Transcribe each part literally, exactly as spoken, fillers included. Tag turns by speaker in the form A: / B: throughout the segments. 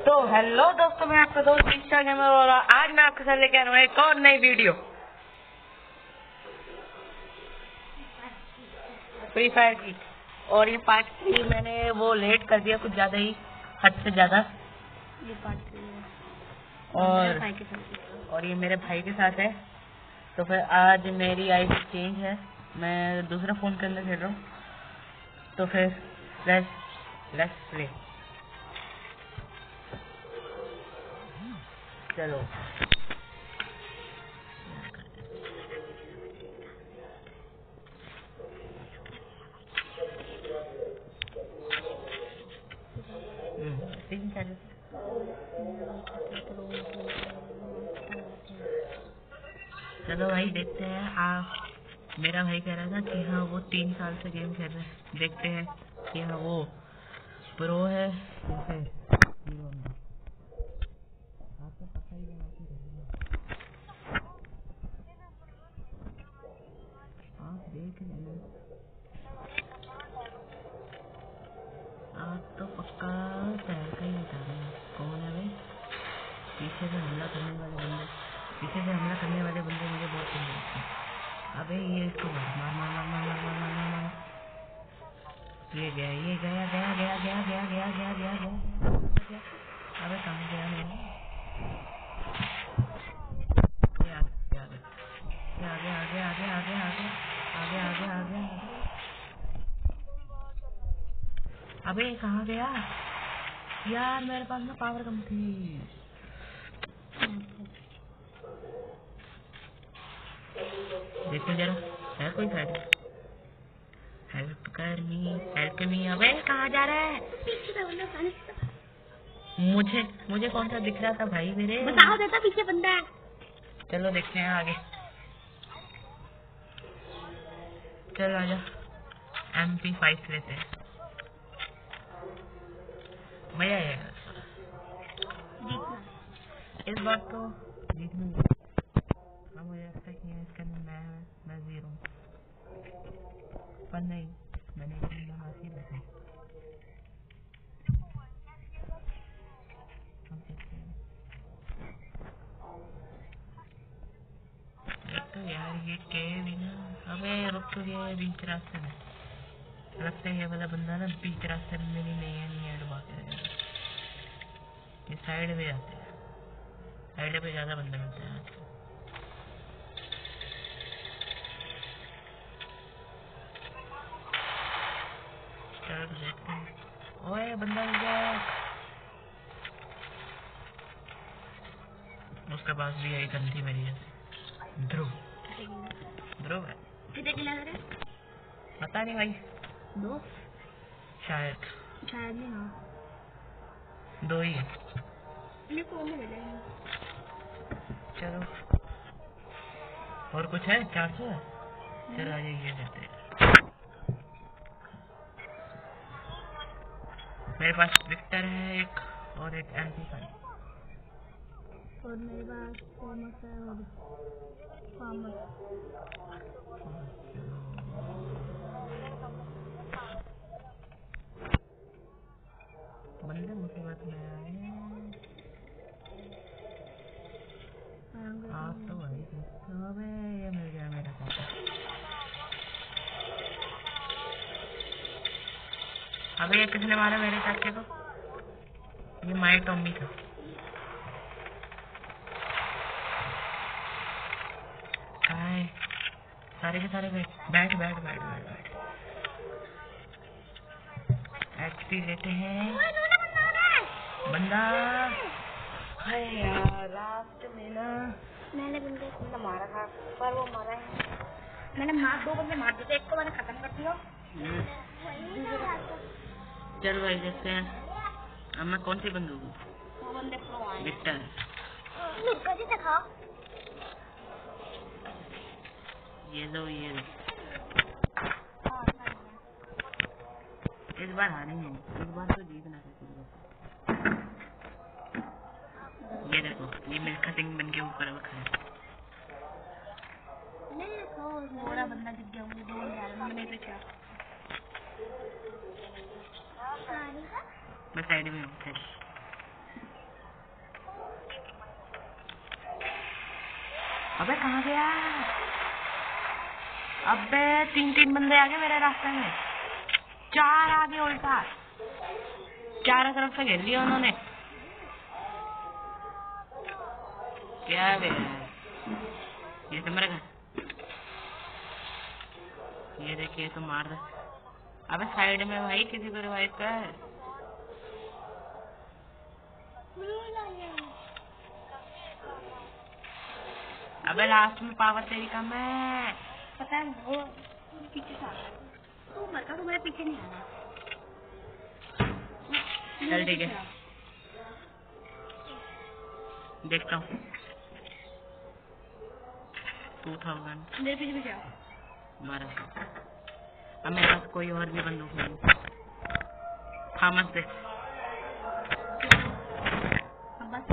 A: तो हेलो दोस्तों, मैं आपका दोस्त इंस्टाग्राम और आज मैं आपके साथ लेके आ रहा हूँ एक और नई वीडियो फ्री फायर की। और ये पार्ट थ्री मैंने वो लेट कर दिया कुछ ज्यादा ही, हद से ज्यादा।
B: ये पार्ट थ्री है
A: और
B: भाई के साथ
A: और ये मेरे भाई के साथ है। तो फिर आज मेरी आईडी चेंज है, मैं दूसरा फोन के अंदर खेल रहा हूँ। तो फिर लेट्स लेट्स प्ले। चलो तीन चार चलो भाई देखते हैं। आप मेरा भाई कह रहा था कि हाँ वो तीन साल से गेम खेल रहे हैं, देखते हैं कि हाँ वो प्रो है या फिर हीरो होंडा। आपको पता ही है आप देख लेना। आप तो पक्का शहर का ही बता रहे हैं। कौन है भाई? पीछे से हमला करने वाले बंदे पीछे से हमला करने वाले बंदे मुझे बहुत पसंद लगते हैं। अबे ये इसको मार मार मार मार मार मार मार मार मार मार। ये गया ये गया गया गया गया गया गया गया गया गया। अबे कहाँ गया है? आगे आगे आगे आगे आगे आगे आगे आगे आगे आगे। अबे कहाँ गया यार? मेरे पास में पावर कम थी। देखो जरा है कोई साइड? हेल्प कर मी हेल्प मी। अबे कहाँ जा रहा है? मुझे मुझे कौन सा दिख रहा था भाई मेरे?
B: बताओ देता पीछे बंदा है।
A: चलो देखते हैं आगे। चल आजा, एम पी फाइव लेते हैं, मजा आएगा इस बार तो जीतना ही है। मुझे लगता है कि इसके अंदर मैं मैं जीरो हूँ, पर नहीं, मैंने एक हासिल रखा। हम देखते हैं। तो यार ये के बिना अबे रुक तो गया बीच रास्ते में। लगता है ये वाला बंदा ना बीच रास्ते में मेरी नैया नहीं डुबा के। ये साइड पे आते हैं, साइड पे ज्यादा बंदे मिलते हैं आजकल। चलो देखते हैं। ओए बंदा मिल गया। उसके पास भी यही गन थी मेरी जैसे। ध्रुव ध्रुव है।
B: कितने किला करे?
A: पता नहीं भाई,
B: दो
A: शायद
B: शायद नहीं। हाँ
A: दो ही है।
B: मेरे को नहीं मिले।
A: चलो और कुछ है? चार सौ है। चलो आ जाइए जाते हैं। मेरे पास विक्टर है एक और एक एम पी फाइव।
B: और मेरे पास फेमस है और फार्मर।
A: बंदे मुसीबत में आए आप तो भाई। अबे ये मिल गया मेरा चाचा। अबे ये किसने मारा मेरे चाचे को? ये माई टॉमी था। हाय सारे के सारे बैठ बैठ बैठ बैठ बैठ बैठ एचपी लेते हैं। बंदा है यार लास्ट में ना।
B: मैंने बंदे को मारा था पर वो मारा है। मैंने मार दो बंदे मार दिए, एक को मैंने खत्म कर दिया।
A: चल भाई देखते हैं अब मैं कौन सी बंदूक हूँ।
B: वो बंदे प्रो आए
A: विक्टर
B: दिखाओ।
A: ये लो ये लो। इस बार हारेंगे नहीं, इस बार तो जीतना है। ये देखो ये मिल्खा सिंह बन के ऊपर खड़ा है।
B: थोड़ा बंदा दिख गया मुझे, दो मैंने पे क्या
A: मैं साइड में हूँ। अबे कहाँ गया? अबे तीन तीन बंदे आ गए मेरे रास्ते में, चार आगे उल्टा, चारों तरफ से घेर लिया उन्होंने। क्या है ये तो मेरे घर, ये देखिए तो मार दे। अबे साइड में भाई किसी को रिवाइव कर। अबे लास्ट में पावर तेरी कम है।
B: पता है वो पीछे से आ रहा है। तू मत कर, तू मेरे पीछे नहीं आना।
A: चल ठीक है, देखता हूँ। टू थाउजेंड
B: मेरे पीछे पीछे आओ।
A: बारह सौ। अब मेरे पास कोई और भी बंदूक नहीं। हाँ मत दे।
B: अब बस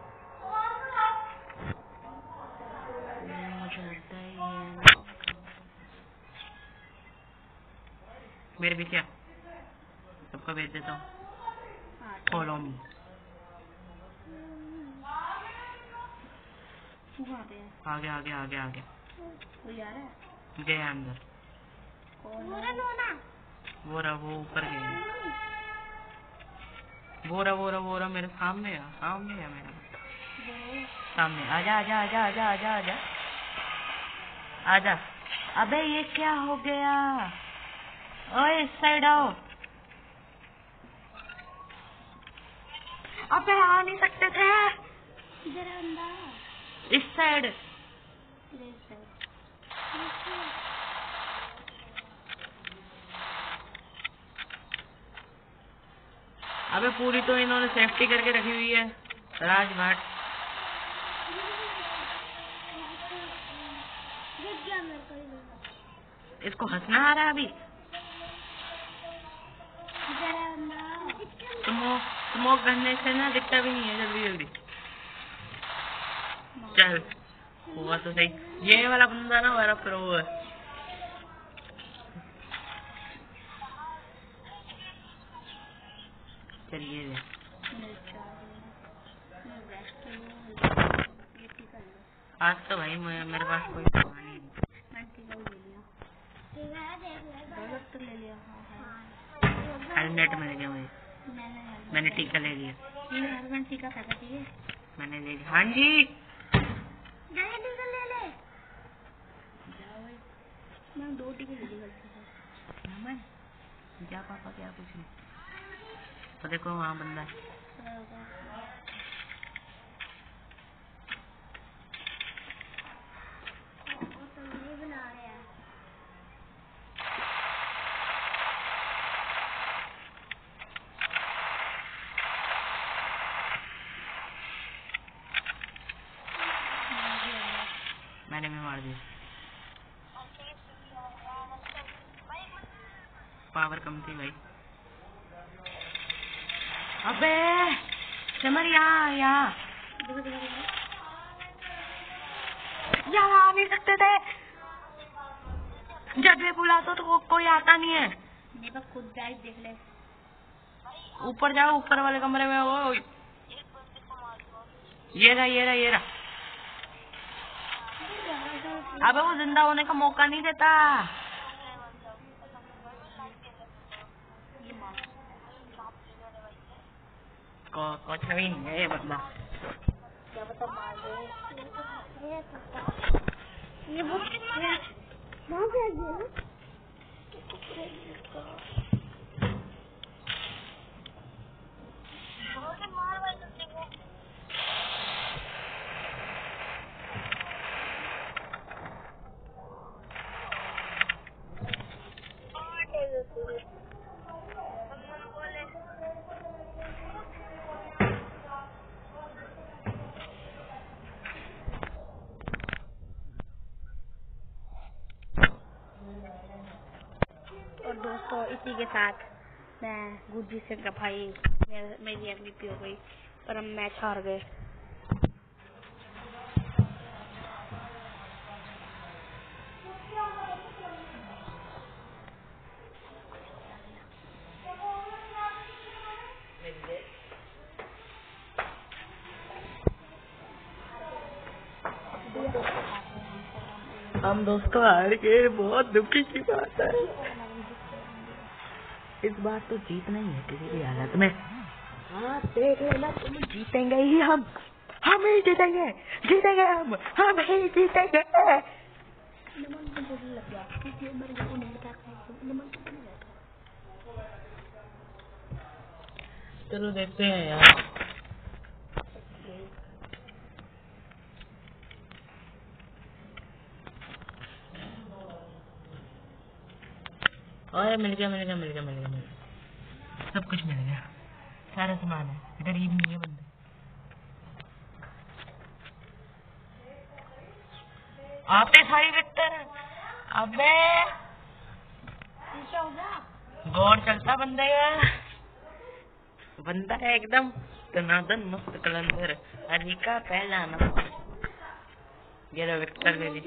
A: मुझे लगता है ये मेरे पीछे सबको भेज देता हूँ। Follow me. आगे आगे आगे आगे
B: कोई आ रहा है?
A: गया अंदर।
B: कौन?
A: वो रहा, वो ऊपर गया। वो रहा वो रहा वो रहा मेरे सामने है, सामने है मेरा सामने। आजा आजा आजा आजा आजा आजा आजा। अबे ये क्या हो गया? ओए इस साइड आओ। अबे आ नहीं सकते थे।
B: इधर अंदर
A: इस साइड। अबे पूरी तो इन्होंने सेफ्टी करके रखी हुई है राजघाट। इसको हंसना आ रहा है अभी। स्मोक स्मोक करने से ना दिखता भी नहीं है जल्दी जल्दी। चल हुआ तो सही। ये वाला बंदा ना मेरा प्रो है। चलिए आज तो भाई मेरे पास कोई सामान ही नहीं। हेलमेट मिल गया मुझे। मैंने टीका ले लिया।
B: टीका खाता चाहिए
A: मैंने ले लिया। हाँ जी
B: टीका ले ले। मैं दो टीके ले लिए गलती से।
A: जा पापा क्या कुछ नहीं। तो देखो वहाँ बंदा है। मैंने भी मार दिया। पावर कम थी भाई। अबे समर यहाँ यहाँ यहाँ आ नहीं सकते थे। जब भी बुलाता तो को, कोई आता नहीं है।
B: मेरे पास खुद ड्राइव देख ले।
A: ऊपर जाओ, ऊपर वाले कमरे में। वो ये रहा ये रहा ये रहा। अबे वो जिंदा होने का मौका नहीं देता। को कुछ भी नहीं है ये बंदा।
B: क्या बता मार दे। ये वो कहाँ से गया? और दोस्तों इसी के साथ मैं गुरजीत सिंह का भाई मेरी एमवीपी हो गई और हम मैच हार गए। दोस्तों
A: हम दोस्तों हार गए, बहुत दुखी की बात है। इस बार तो जीतना ही है किसी भी हालत में। हाँ देख लेना, तुम जीतेंगे ही, हम हम ही जीतेंगे, जीतेंगे हम हम ही जीतेंगे। चलो देखते हैं यार। और मिल गया मिल गया मिल गया मिल गया मिल गया सब कुछ मिल गया, सारा सामान है। गरीब नहीं है बंदे। आपने सारी विक्टर अबे गौर चलता बंदे का, बंदा है एकदम दनादन मस्त कलंदर। अनिका पहला नंबर, ये लो विक्टर ले ली।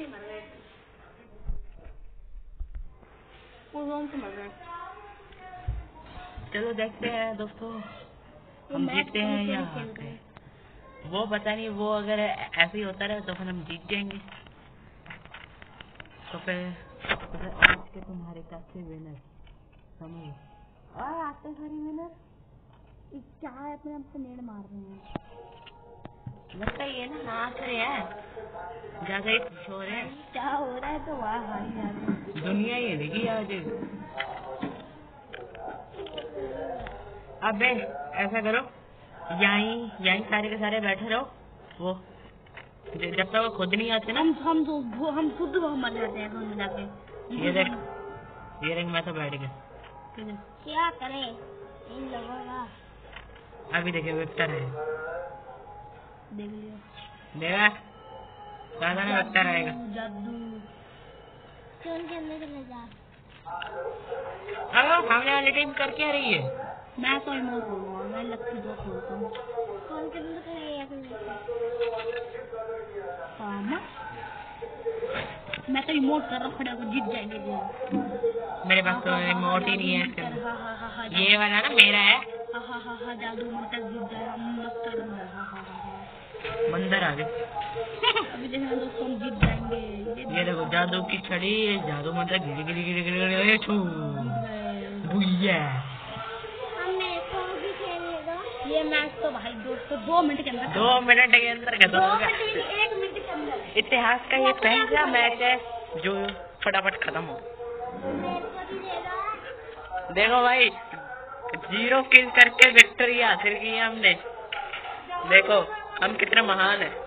A: चलो देखते हैं दोस्तों, हम जीतते हैं या हारते हैं। वो पता नहीं, वो अगर ऐसे ही होता रहे तो फिर हम जीत जाएंगे। तो फिर आज के तुम्हारे कैसे विनर समझ और आते सारी विनर
B: क्या है, अपने आप से नेड़ मार रहे हैं।
A: लगता ही है ना, नाच रहे हैं ज्यादा ही खुश हो रहे हैं।
B: क्या हो रहा है तो वहाँ हारी जा रहे हैं।
A: दुनिया ये देखी आज। अबे ऐसा करो, यहीं यहीं सारे के सारे बैठे रहो, वो जब तक वो खुद नहीं आते ना।
B: हम हम तो वो हम खुद वो मर जाते हैं हम जाके।
A: ये देख, ये देख मैं तो बैठ गया।
B: क्या करें इन लोगों का।
A: अभी देखिए विक्टर है,
B: देख लियो
A: देखा दादा ने विक्टर आएगा।
B: जादू कौन के अंदर चले जा।
A: अब सामने वाली टीम कर क्या रही है।
B: मैं तो इमोट बोलूंगा, मैं लक्की दो खोलता हूँ। कौन के अंदर चले गया। हाँ मैं तो इमोट कर रहा हूँ, खड़े होकर जीत जाएंगे वो।
A: मेरे पास तो इमोट ही नहीं है।
B: हाँ हाँ हाँ हाँ
A: ये वाला ना मेरा है।
B: हाँ हाँ हाँ हाँ जादू मंत्र जीत जाएगा मस्त एकदम। हाँ हाँ हाँ
A: बंदर आ गए।
B: अभी देखना दोस्तों, हम जीत जाएंगे।
A: ये देखो जादू की छड़ी, जादू मंत्र गिरी गिरी गिरी गिरी गिरी छू भुइया।
B: ये मैच तो भाई दोस्तों दो मिनट के अंदर
A: दो मिनट के अंदर खत्म हो गया।
B: एक मिनट के अंदर
A: इतिहास का ये पहला मैच है जो फटाफट खत्म हो। देखो भाई, जीरो किल करके विक्ट्री हासिल की है हमने। देखो हम कितने महान हैं।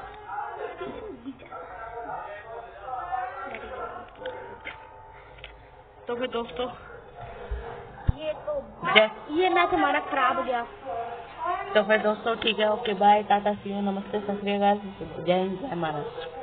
A: तो फिर दोस्तों
B: ये तो ये मैच हमारा खराब गया।
A: तो फिर दोस्तों ठीक है, okay bye, tata see you, नमस्ते, सत श्री अकाल, जय हिंद, जय महाराष्ट्र।